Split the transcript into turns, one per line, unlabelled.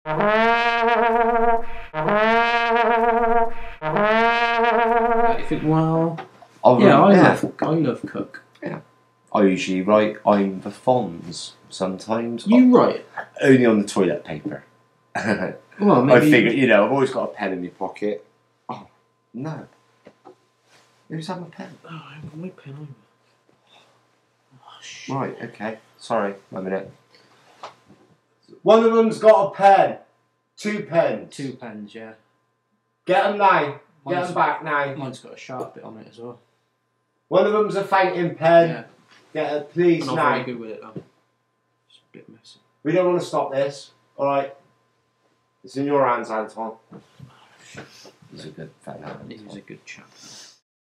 You think, well, I love Cook.
Yeah. I usually write I'm the Fonz sometimes.
You write?
Only on the toilet paper.
Well, maybe...
I figure, you know, I've always got a pen in my pocket. Oh, no. Who's had my pen?
Oh, I haven't got my pen over. Oh, shit.
Right, okay. Sorry, 1 minute. One of them's got a pen. 2 pens.
2 pens, yeah.
Get them now. Get them back now.
Mine's got a sharp bit on it as well.
One of them's a fountain pen.
Yeah.
Get it, please,
I'm
now.
not very good with it, though. It's a bit messy.
We don't want to stop this. Alright. It's in your hands, Anton. He's a good fella.
He's a good chap.